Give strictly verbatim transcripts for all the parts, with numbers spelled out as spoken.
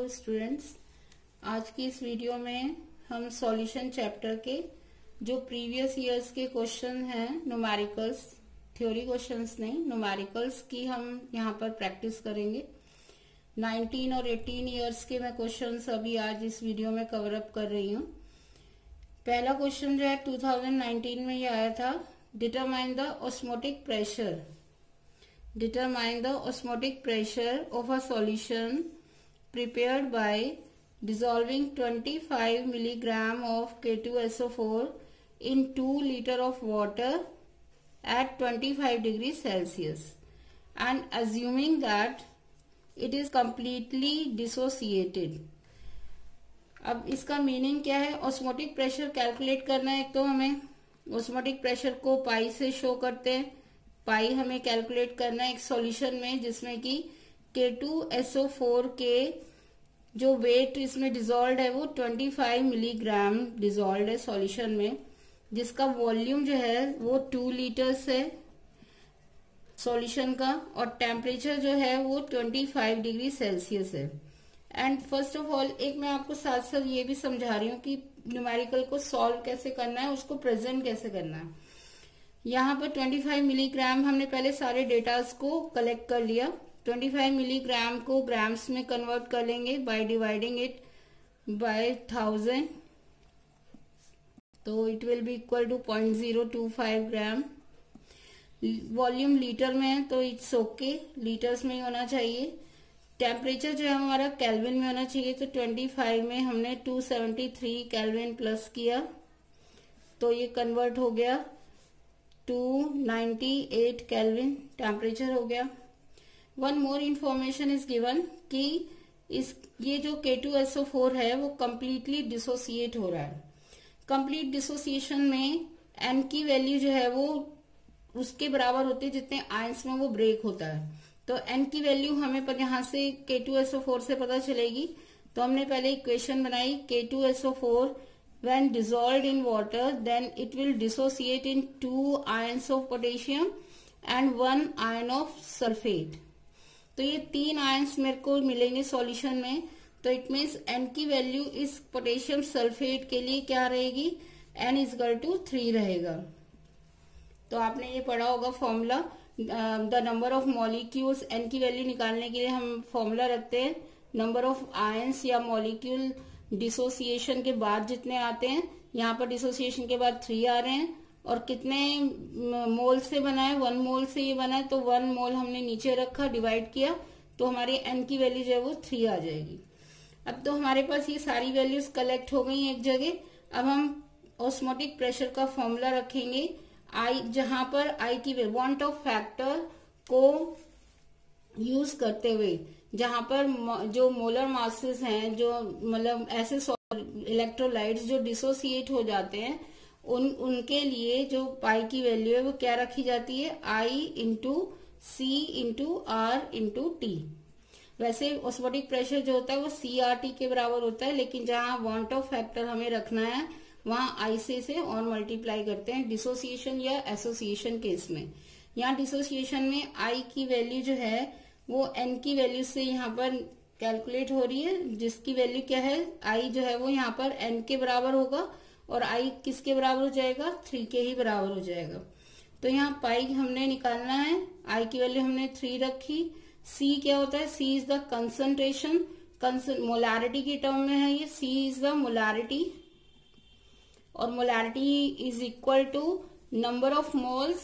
Hello students, आज की इस वीडियो में हम सॉल्यूशन चैप्टर के जो प्रीवियस ईयर्स के क्वेश्चन हैं, न्यूमेरिकल्स, थ्योरी क्वेश्चंस नहीं, न्यूमेरिकल्स की हम यहाँ पर प्रैक्टिस करेंगे। नाइनटीन और एटीन ईयर्स के मैं क्वेश्चंस अभी आज इस वीडियो में कवर अप कर रही हूँ। पहला क्वेश्चन जो है टू थाउजेंड नाइनटीन में ये आया था, determine the osmotic pressure determine the osmotic pressure of a solution prepared by dissolving twenty-five milligram of K two S O four in two liter of water at twenty-five degrees Celsius and assuming that it is completely dissociated। अब इसका meaning क्या है? Osmotic pressure calculate करना है। एक तो हमें osmotic pressure को पाई से शो करते हैं। पाई हमें कैलकुलेट करना है एक सॉल्यूशन में जिसमें कि के टू एस ओ फोर के जो वेट इसमें डिजोल्व है वो पच्चीस मिलीग्राम डिजोल्व है सॉल्यूशन में, जिसका वॉल्यूम जो है वो टू लीटर्स है सॉल्यूशन का, और टेम्परेचर जो है वो पच्चीस डिग्री सेल्सियस है। एंड फर्स्ट ऑफ ऑल एक मैं आपको साथ साथ ये भी समझा रही हूँ कि न्यूमेरिकल को सॉल्व कैसे करना है, उसको प्रेजेंट कैसे करना है। यहाँ पर पच्चीस मिलीग्राम हमने पहले सारे डेटास को कलेक्ट कर लिया। पच्चीस मिलीग्राम को ग्राम्स में कन्वर्ट कर लेंगे by dividing it by thousand, तो it will be equal to point zero two five gram. Volume litre में है तो इट्स ओके, लीटर्स में ही होना चाहिए। टेम्परेचर जो है हमारा केल्विन में होना चाहिए, तो पच्चीस में हमने two seventy three kelvin plus किया तो ये कन्वर्ट हो गया two ninety eight kelvin temperature हो गया। One more information is given कि इस ये जो के टू एस ओ फोर है वो कंप्लीटली डिसोसिएट हो रहा है। कंप्लीट डिसोसिएशन में एन की वैल्यू जो है वो उसके बराबर होती है जितने आयंस में वो ब्रेक होता है। तो एन की वैल्यू हमें पर यहाँ से के टू एस ओ फोर से पता चलेगी। तो हमने पहले इक्वेशन बनाई, K two S O four when dissolved in water then it will dissociate in two ions of potassium and one ion of sulfate। तो ये तीन आयंस मेरे को मिलेंगे सॉल्यूशन में। तो इट मीन्स एन की वैल्यू इस पोटेशियम सल्फेट के लिए क्या रहेगी? N is equal to three रहेगा। तो आपने ये पढ़ा होगा formula, the number of molecules, n की वैल्यू निकालने के लिए हम फॉर्मूला रखते हैं नंबर ऑफ आयंस या मॉलिक्यूल डिसोसिएशन के बाद जितने आते हैं। यहाँ पर डिसोसिएशन के बाद थ्री आ रहे हैं, और कितने मोल से बना है? वन मोल से ये बना है, तो वन मोल हमने नीचे रखा, डिवाइड किया, तो हमारी एन की वैल्यू जो है वो थ्री आ जाएगी। अब तो हमारे पास ये सारी वैल्यूज कलेक्ट हो गई एक जगह। अब हम ऑस्मोटिक प्रेशर का फॉर्मूला रखेंगे, आई जहां पर आई की वांट ऑफ फैक्टर को यूज करते हुए, जहां पर जो मोलर मासेस हैं, जो मतलब ऐसे इलेक्ट्रोलाइट्स जो डिसोसिएट हो जाते हैं, उन उनके लिए जो पाई की वैल्यू है वो क्या रखी जाती है? I into C into R into T. वैसे ऑस्मोटिक प्रेशर जो होता है वो सी आर टी के बराबर होता है, लेकिन जहां वांट ऑफ फैक्टर हमें रखना है वहां आई से से और मल्टीप्लाई करते हैं डिसोसिएशन या एसोसिएशन केस में। यहाँ डिसोसिएशन में आई की वैल्यू जो है वो एन की वैल्यू से यहाँ पर कैलकुलेट हो रही है, जिसकी वैल्यू क्या है? आई जो है वो यहाँ पर एन के बराबर होगा, और आई किसके बराबर हो जाएगा? थ्री के ही बराबर हो जाएगा। तो यहाँ पाई हमने निकालना है, आई की वैल्यू हमने थ्री रखी। सी क्या होता है? C is the concentration, molarity की टर्म में है ये, सी इज द मोलारिटी, और molarity is equal to number of moles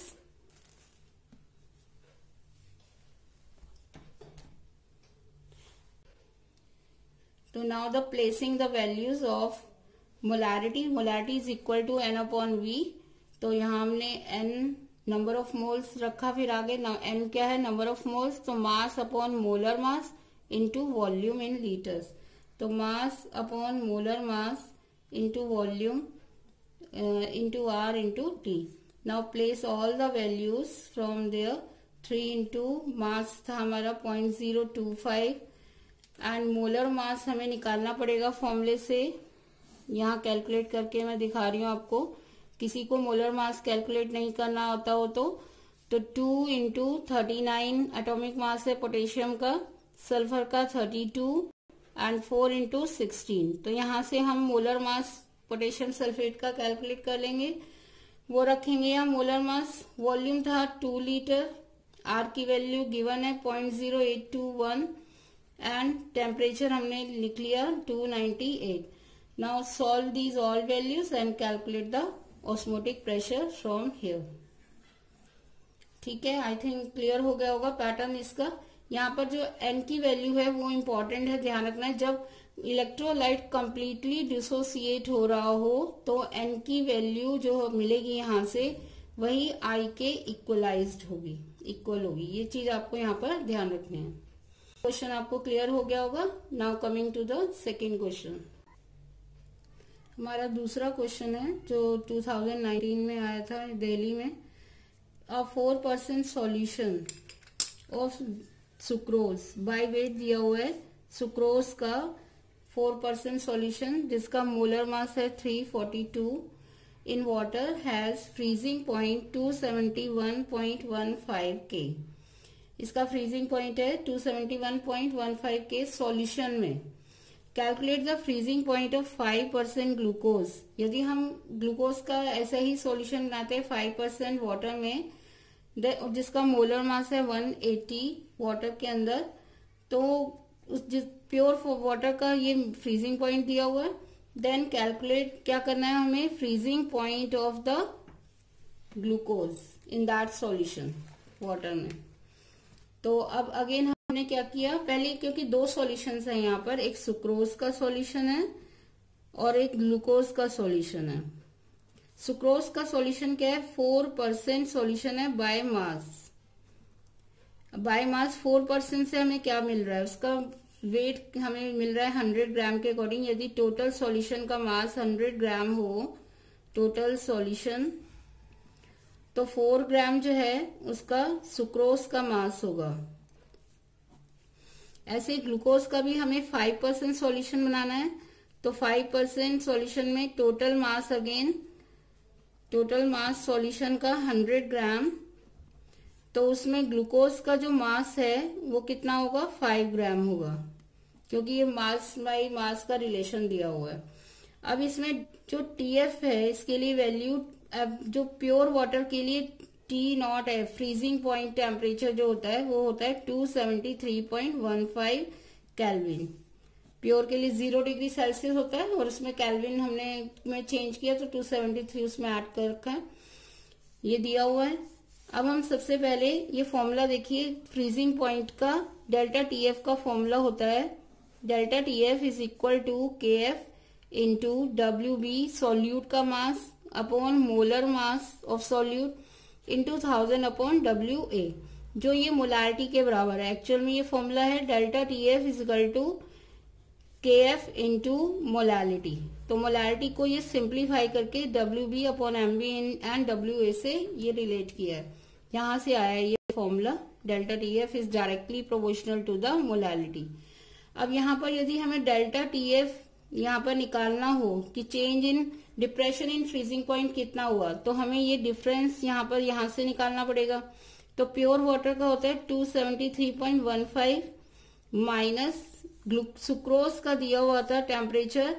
तो now the placing the values of molarity, molarity is equal to n upon V. तो यहाँ हमने N number of moles रखा, फिर आगे एन क्या है? नंबर ऑफ मोल्स, तो mass upon molar mass into volume in litres. तो mass upon molar mass into volume into R into T. Now place all the values from there. Three into mass था हमारा point zero two five, and molar mass हमें निकालना पड़ेगा फॉर्मूले से। यहाँ calculate करके मैं दिखा रही हूँ आपको, किसी को मोलर मास कैलकुलेट नहीं करना होता हो तो तो two into thirty nine atomic mass है पोटेशियम का, सल्फर का thirty two, and four into sixteen. तो यहाँ से हम मोलर मास पोटेशियम सल्फेट का कैलकुलेट कर लेंगे। वो रखेंगे यहाँ मोलर मास। वॉल्यूम था टू लीटर, आर की वैल्यू गिवन है point zero eight two one and temperature हमने लिख लिया two ninety eight. Now solve these all values and calculate the osmotic pressure from here. ठीक है, आई थिंक क्लियर हो गया होगा पैटर्न इसका। यहाँ पर जो एन की वैल्यू है वो इम्पोर्टेंट है, ध्यान रखना है। जब इलेक्ट्रोलाइट कंप्लीटली डिसोसिएट हो रहा हो तो एन की वैल्यू जो मिलेगी यहाँ से वही आई के इक्वलाइज्ड होगी, इक्वल होगी। ये चीज आपको यहाँ पर ध्यान रखनी है। क्वेश्चन आपको क्लियर हो गया होगा। Now coming to the second question. हमारा दूसरा क्वेश्चन है जो टू थाउजेंड नाइनटीन में आया था दिल्ली में। A four percent solution of sucrose by weight दिया हुआ है। सुक्रोज का फोर परसेंट सॉल्यूशन जिसका मोलर मास है three forty two in water has freezing point two seventy one point one five K. इसका फ्रीजिंग पॉइंट है two seventy one point one five K solution में। Calculate the freezing point of five percent glucose. यदि हम glucose का ऐसा ही solution बनाते हैं five percent water में जिसका मोलर मास है वन एटी वाटर के अंदर, तो उस जिस प्योर वाटर का ये फ्रीजिंग पॉइंट दिया हुआ है। देन कैलकुलेट क्या करना है हमें, freezing point of the glucose in that solution water में। तो अब अगेन हमने क्या किया, पहले क्योंकि दो सॉल्यूशंस हैं यहाँ पर, एक सुक्रोज का सॉल्यूशन है और एक ग्लूकोज का सॉल्यूशन है। सुक्रोज का सॉल्यूशन क्या है, फोर परसेंट सॉल्यूशन है by mass. By mass four percent से हमें क्या मिल रहा है, उसका वेट हमें मिल रहा है हंड्रेड ग्राम के अकॉर्डिंग। यदि टोटल सॉल्यूशन का मास हंड्रेड ग्राम हो टोटल सॉल्यूशन, तो फोर ग्राम जो है उसका सुक्रोज का मास होगा। ऐसे ग्लूकोज का भी हमें फाइव परसेंट सॉल्यूशन बनाना है, तो फाइव परसेंट सॉल्यूशन में total mass again total mass solution का हंड्रेड ग्राम, तो उसमें ग्लूकोज का जो मास है वो कितना होगा, फाइव ग्राम होगा, क्योंकि ये मास बाई मास का रिलेशन दिया हुआ है। अब इसमें जो टीएफ है इसके लिए वैल्यू, अब जो प्योर वाटर के लिए टी नॉट है, फ्रीजिंग पॉइंट टेम्परेचर जो होता है वो होता है two seventy three point one five kelvin. Pure के लिए जीरो डिग्री सेल्सियस होता है और उसमें केल्विन हमने में चेंज किया तो टू सेवेंटी थ्री उसमें ऐड कर रखा है, ये दिया हुआ है। अब हम सबसे पहले ये फॉर्मूला देखिए, फ्रीजिंग पॉइंट का डेल्टा टी एफ का फॉर्मूला होता है, delta T F is equal to K F into W B solute का mass upon molar mass of solute into thousand upon W A, जो ये मोलारिटी के बराबर है। एक्चुअल में ये फॉर्मूला है delta T F is equal to K F into molarity. तो मोलारिटी को ये सिंप्लीफाई करके W B upon M B and W A से ये रिलेट किया है, यहाँ से आया है ये formula. Delta T F is directly proportional to the molarity. अब यहाँ पर यदि हमें डेल्टा टी एफ यहाँ पर निकालना हो कि change in depression in freezing point कितना हुआ, तो हमें ये डिफरेंस यहाँ पर यहाँ से निकालना पड़ेगा। तो प्योर वाटर का होता है two seventy three point one five minus sucrose का दिया हुआ था टेम्परेचर,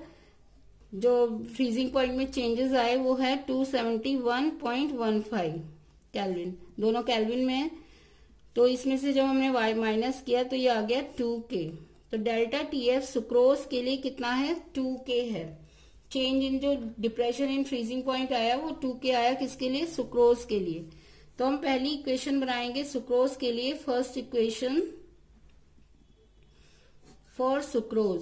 जो फ्रीजिंग पॉइंट में चेंजेस आए वो है two seventy one point one five kelvin, दोनों केल्विन में है। तो इसमें से जब हमने वाई माइनस किया तो ये आ गया टू के। तो डेल्टा टी एफ सुक्रोज के लिए कितना है, टू के है। चेंज इन जो डिप्रेशन इन फ्रीजिंग पॉइंट आया वो टू के आया, किसके लिए, सुक्रोज के लिए। तो हम पहली इक्वेशन बनाएंगे सुक्रोज के लिए। फर्स्ट इक्वेशन फॉर सुक्रोज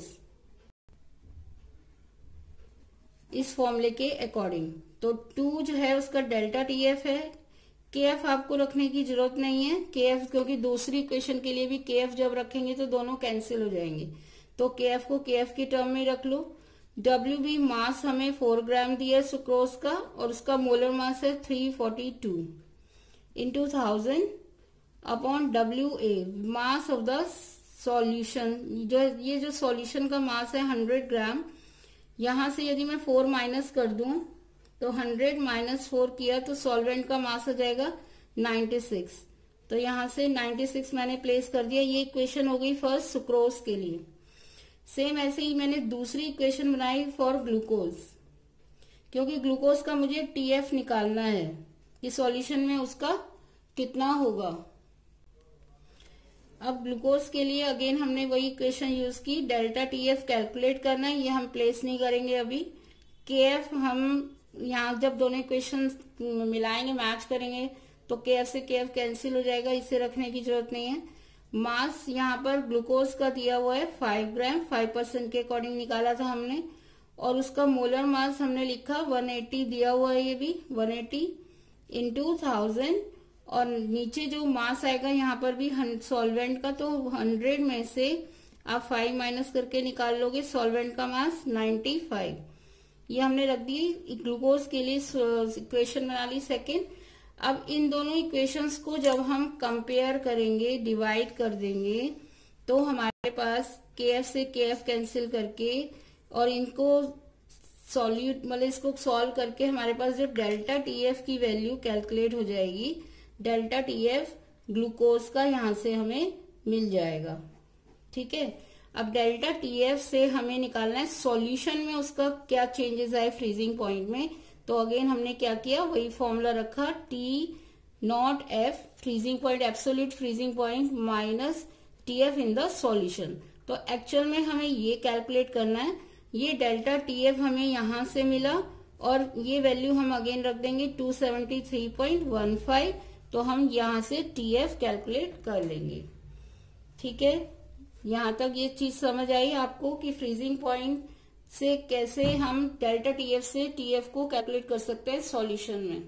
इस फॉर्मूले के अकॉर्डिंग, तो टू जो है उसका डेल्टा टी एफ है। के एफ आपको रखने की जरूरत नहीं है, के एफ क्योंकि दूसरी इक्वेशन के लिए भी के एफ जब रखेंगे तो दोनों कैंसिल हो जाएंगे, तो के एफ को के एफ की टर्म में रख लो। डब्ल्यू बी मास हमें फोर ग्राम दिया है सुक्रोज का और उसका मोलर मास है three forty two into thousand upon W A mass of the solution. जो ये जो सॉल्यूशन का मास है हंड्रेड ग्राम, यहां से यदि मैं फोर माइनस कर दूं तो हंड्रेड माइनस फोर किया तो सॉल्वेंट का मास आ जाएगा नाइन्टी सिक्स। तो यहां से नाइन्टी सिक्स मैंने प्लेस कर दिया। ये इक्वेशन हो गई फर्स्ट सुक्रोज के लिए। सेम ऐसे ही मैंने दूसरी इक्वेशन बनाई फॉर ग्लूकोज, क्योंकि ग्लूकोज का मुझे टीएफ निकालना है कि सॉल्यूशन में उसका कितना होगा। अब ग्लूकोज के लिए अगेन हमने वही इक्वेशन यूज की, डेल्टा टीएफ कैलकुलेट करना है, ये हम प्लेस नहीं करेंगे अभी। केएफ हम यहाँ जब दोनों इक्वेशन मिलाएंगे, मैच करेंगे, तो केएफ से केएफ कैंसिल हो जाएगा, इसे रखने की जरूरत नहीं है। मास यहाँ पर ग्लूकोज का दिया हुआ है फाइव ग्राम, फाइव परसेंट के अकॉर्डिंग निकाला था हमने, और उसका मोलर मास हमने लिखा वन एटी दिया हुआ है, ये भी वन एटी इंटू थाउजेंड, और नीचे जो मास आएगा यहाँ पर भी सॉल्वेंट का, तो हंड्रेड में से आप फाइव माइनस करके निकाल लोगे सॉल्वेंट का मास नाइन्टी फाइव। ये हमने रख दी ग्लूकोज के लिए इक्वेशन बना ली सेकेंड। अब इन दोनों इक्वेशंस को जब हम कंपेयर करेंगे, डिवाइड कर देंगे, तो हमारे पास केएफ से केएफ कैंसिल करके और इनको सॉल्यूट मतलब इसको सॉल्व करके हमारे पास जब डेल्टा टीएफ की वैल्यू कैलकुलेट हो जाएगी, डेल्टा टीएफ ग्लूकोज का यहां से हमें मिल जाएगा। ठीक है, अब डेल्टा टीएफ से हमें निकालना है सॉल्यूशन में उसका क्या चेंजेस आए फ्रीजिंग पॉइंट में। तो अगेन हमने क्या किया, वही फॉर्मूला रखा, T naught F freezing point, absolute freezing point minus T F in the solution. तो एक्चुअल में हमें ये कैलकुलेट करना है, ये डेल्टा टीएफ हमें यहां से मिला और ये वैल्यू हम अगेन रख देंगे two seventy three point one five, तो हम यहां से टीएफ कैलकुलेट कर लेंगे। ठीक है, यहां तक ये चीज समझ आई आपको कि फ्रीजिंग पॉइंट से कैसे हम डेल्टा टीएफ से टीएफ को कैलकुलेट कर सकते हैं सॉल्यूशन में।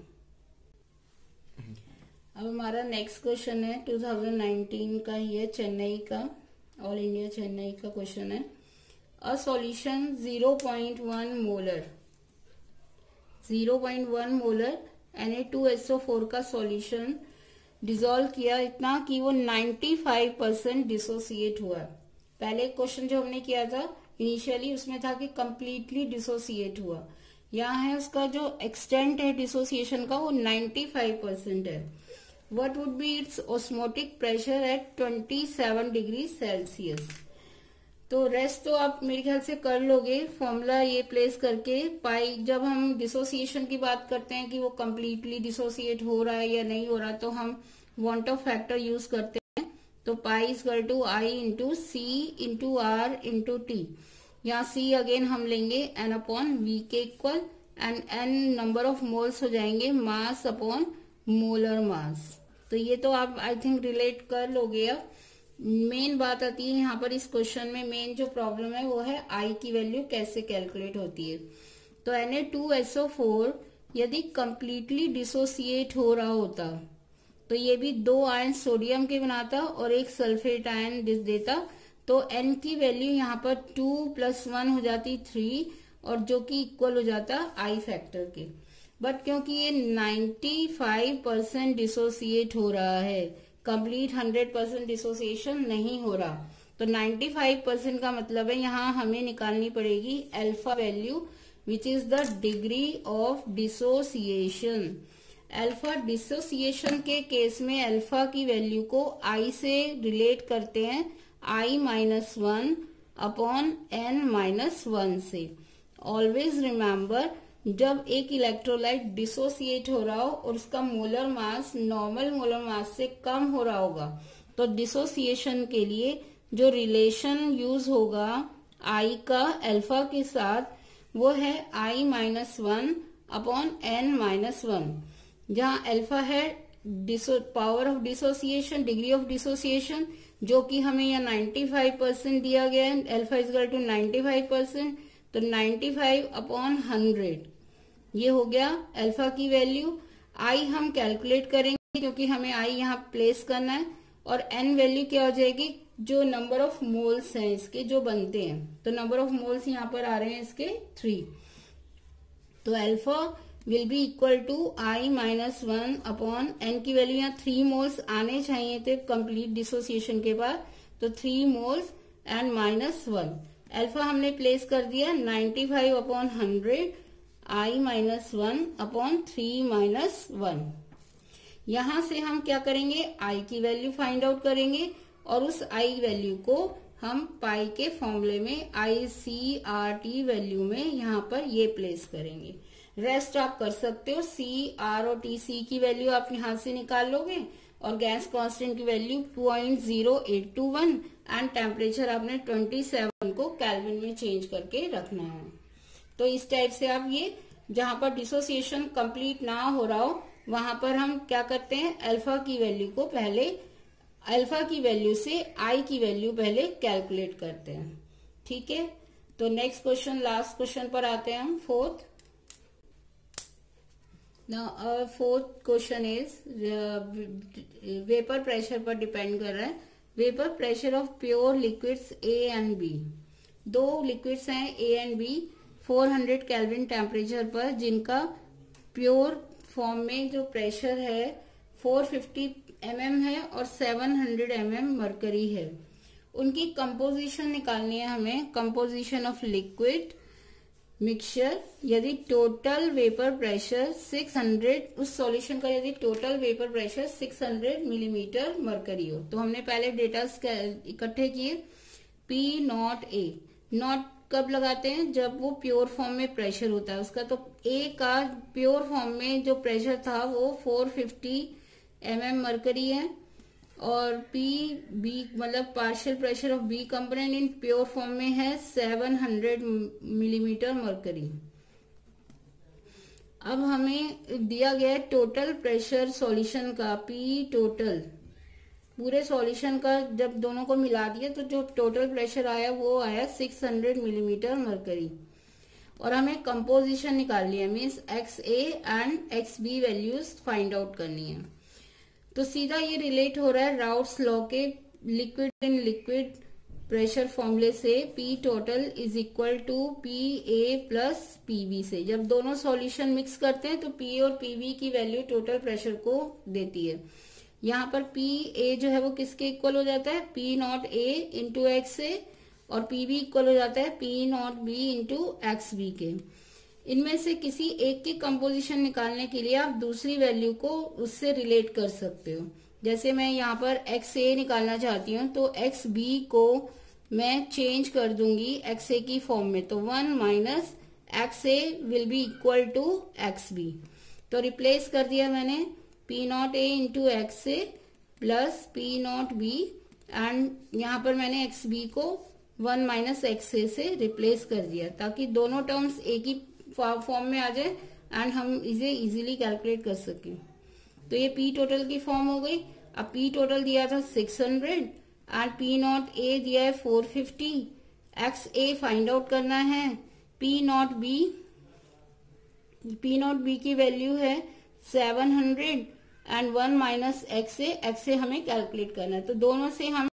अब हमारा नेक्स्ट क्वेश्चन है टू थाउजेंड नाइनटीन का ही है, चेन्नई का, ऑल इंडिया चेन्नई का क्वेश्चन है। A solution zero point one molar zero point one molar N A two S O four का सॉल्यूशन डिसॉल्व किया इतना कि वो नाइन्टी फाइव परसेंट डिसोसिएट हुआ। पहले क्वेश्चन जो हमने किया था इनिशियली उसमें था कि कंप्लीटली डिसोसिएट हुआ, यहाँ है उसका जो एक्सटेंट है डिसोसिएशन का वो नाइन्टी फाइव परसेंट है। What would be its osmotic pressure at twenty seven degree Celsius. तो रेस्ट तो आप मेरे ख्याल से कर लोगे, फॉर्मूला ये प्लेस करके। पाई जब हम डिसोसिएशन की बात करते हैं कि वो कंप्लीटली डिसोसिएट हो रहा है या नहीं हो रहा, तो हम वांट ऑफ फैक्टर यूज करते हैं। तो pi is equal to I into C into R into T. यहाँ सी अगेन हम लेंगे एन अपॉन वी के equal, and N number of moles हो जाएंगे मास अपॉन मोलर मास। तो ये तो आप आई थिंक रिलेट कर लोगे। अब मेन बात आती है यहाँ पर इस क्वेश्चन में, मेन जो प्रॉब्लम है वो है आई की वैल्यू कैसे कैलकुलेट होती है। तो N A two S O four यदि कंप्लीटली डिसोसिएट हो रहा होता तो ये भी दो आयन सोडियम के बनाता और एक सल्फेट आयन देता, तो एन की वैल्यू यहाँ पर टू प्लस वन हो जाती थ्री, और जो कि इक्वल हो जाता आई फैक्टर के। बट क्योंकि ये नाइन्टी फाइव परसेंट डिसोसिएट हो रहा है, कंप्लीट हंड्रेड परसेंट डिसोसिएशन नहीं हो रहा, तो नाइन्टी फाइव परसेंट का मतलब है यहाँ हमें निकालनी पड़ेगी alpha value, which is the degree of dissociation. Alpha dissociation के केस में अल्फा की वैल्यू को आई से रिलेट करते हैं, I minus one upon N minus one से। ऑलवेज रिमेम्बर, जब एक इलेक्ट्रोलाइट डिसोसिएट हो रहा हो और उसका molar mass normal molar mass से कम हो रहा होगा, तो डिसोसिएशन के लिए जो रिलेशन यूज होगा आई का अल्फा के साथ वो है I minus one upon N minus one, जहाँ अल्फा है power of dissociation, degree of dissociation, जो कि हमें यहाँ नाइन्टी फाइव परसेंट दिया गया है, alpha is equal to ninety five percent, तो नाइन्टी फाइव अपॉन हंड्रेड ये हो गया अल्फा की वैल्यू। आई हम कैलकुलेट करेंगे क्योंकि हमें आई यहाँ प्लेस करना है, और एन वैल्यू क्या हो जाएगी, जो नंबर ऑफ मोल्स हैं इसके जो बनते हैं, तो नंबर ऑफ मोल्स यहाँ पर आ रहे हैं इसके थ्री, तो alpha will be equal to I minus one upon N की वैल्यू यहाँ थ्री मोल्स आने चाहिए थे कंप्लीट डिसोसिएशन के बाद, तो three moles and minus one. Alpha हमने प्लेस कर दिया ninety five upon hundred, I minus one upon three minus one. यहां से हम क्या करेंगे, आई की वैल्यू फाइंड आउट करेंगे और उस आई वैल्यू को हम पाई के फॉर्मूले में I C R T value में यहाँ पर ये प्लेस करेंगे। रेस्ट आप कर सकते हो, सी आर और टी सी की वैल्यू आप यहाँ से निकाल लोगे और गैस कांस्टेंट की value point zero eight two one and temperature आपने ट्वेंटी सेवन को केल्विन में चेंज करके रखना है। तो इस टाइप से आप ये जहां पर डिसोसिएशन कंप्लीट ना हो रहा हो वहां पर हम क्या करते हैं, अल्फा की वैल्यू को पहले अल्फा की वैल्यू से आई की वैल्यू पहले कैलकुलेट करते हैं। ठीक है, तो नेक्स्ट क्वेश्चन, लास्ट क्वेश्चन पर आते हैं हम, fourth. Now fourth question is vapour pressure पर डिपेंड कर रहा है। Vapour pressure of pure liquids A and B, दो लिक्विड्स हैं A and B four hundred kelvin temperature पर, जिनका प्योर फॉर्म में जो प्रेशर है फोर फिफ्टी एम एम है और seven hundred M M mercury है। उनकी कंपोजिशन निकालनी है हमें, कंपोजिशन ऑफ लिक्विड मिक्सचर। यदि total vapour pressure six hundred, उस सॉल्यूशन का यदि total vapour pressure six hundred millimetre mercury हो, तो हमने पहले डेटा इकट्ठे किए। पी नॉट ए, नॉट कब लगाते हैं, जब वो प्योर फॉर्म में प्रेशर होता है उसका। तो ए का प्योर फॉर्म में जो प्रेशर था वो four fifty M M mercury है और पी बी मतलब partial pressure of B component in pure form में है सेवन हंड्रेड मिलीमीटर मरकरी। अब हमें दिया गया है टोटल प्रेशर सॉल्यूशन का, पी टोटल पूरे सॉल्यूशन का जब दोनों को मिला दिया तो जो टोटल प्रेशर आया वो आया सिक्स हंड्रेड मिलीमीटर मरकरी। और हमें कंपोजिशन निकालनी है, means X A and X B values find out करनी है। तो सीधा ये रिलेट हो रहा है राउट्स लॉ के लिक्विड इन लिक्विड प्रेशर फॉर्मूले से, P total is equal to P A plus P B से। जब दोनों सॉल्यूशन मिक्स करते हैं तो पी और पी बी की वैल्यू टोटल प्रेशर को देती है। यहाँ पर पी ए जो है वो किसके इक्वल हो जाता है, P not A into X A, और पी बी इक्वल हो जाता है P not B into X B के। इनमें से किसी एक की कंपोजिशन निकालने के लिए आप दूसरी वैल्यू को उससे रिलेट कर सकते हो। जैसे मैं यहाँ पर एक्स ए निकालना चाहती हूँ तो एक्स बी को मैं चेंज कर दूंगी एक्स ए की फॉर्म में, तो one minus X A will be equal to X B. तो रिप्लेस कर दिया मैंने P not A into X A plus P not B, and यहाँ पर मैंने एक्स बी को वन माइनस एक्स ए से रिप्लेस कर दिया ताकि दोनों टर्म्स एक ही फॉर्म में आ जाए एंड हम इसे इजीली कैलकुलेट कर सकें। तो ये पी टोटल की फॉर्म हो गई। अब पी टोटल दिया था six hundred and P not A दिया है four fifty, X A find out करना है, P not B P not B की वैल्यू है seven hundred and one minus X A, X A हमें कैलकुलेट करना है। तो दोनों से हम